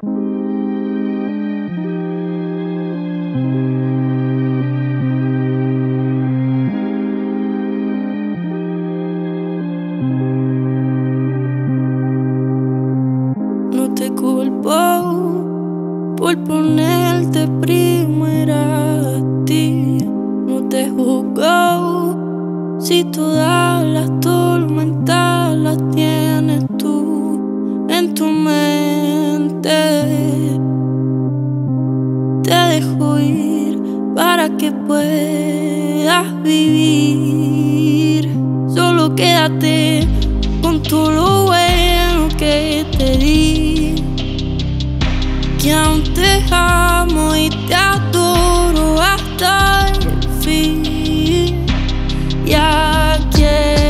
No te culpo por ponerte primera a ti. No te juzgo si todas las tormentas las tienes tú en tu mente. Te dejo ir para que puedas vivir. Solo quédate con todo lo bueno que te di, que aún te amo y te adoro hasta el fin. Y aquí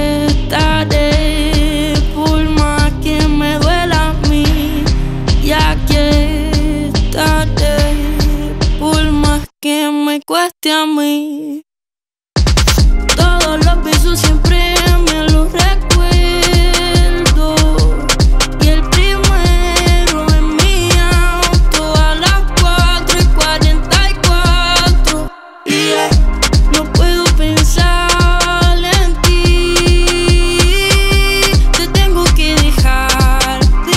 estaré por más que me duela a mí. Y aquí estaré por más que me cueste a mí. Todos los besos siempre me los recuerdo. Y el primero es mío, a las 4:44. Y ya no puedo pensar en ti. Te tengo que dejarte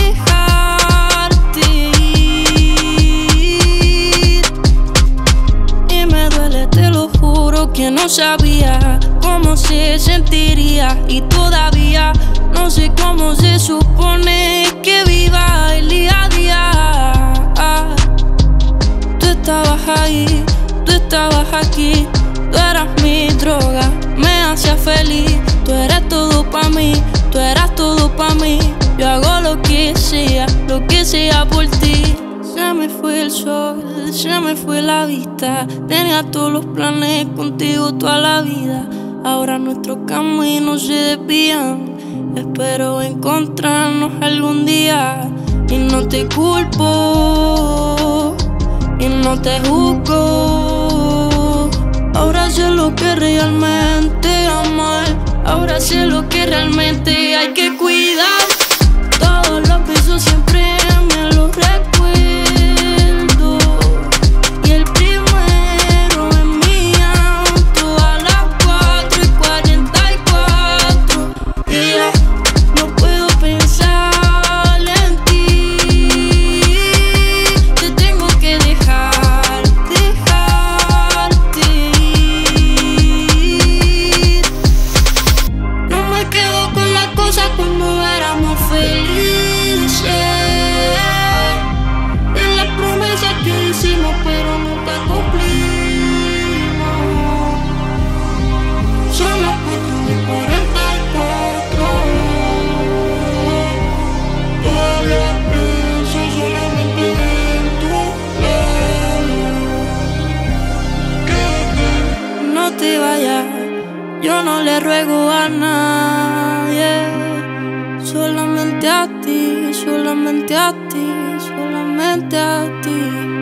ir. Y me duele, te lo juro, que no sabía cómo se sentiría. Y todavía no sé cómo se supone que viva el día a día. Tú estabas ahí, tú estabas aquí. Tú eras mi droga, me hacía feliz. Tú eras todo pa' mí, tú eras todo pa' mí. Yo hago lo que sea por ti. Se me fue el sol, se me fue la vista. Tenía todos los planes contigo toda la vida. Ahora nuestros caminos se desvían. Espero encontrarnos algún día. Y no te culpo, y no te juzgo. Ahora sé lo que realmente amar. Ahora sé lo que realmente hay que cuidar. Todos los besos siempre me los recuerdo. Y el primero es mío, a las 4:44. Y ya no puedo pensar en ti. Te tengo que dejarte ir. No me quedo con las cosas cuando éramos felices. En las promesas que hicimos pero nunca cumplimos. Son las 4:44. Todavía pienso solamente en tu labio. No te vayas, yo no le ruego a nadie. Solamente a ti, solamente a ti, solamente a ti.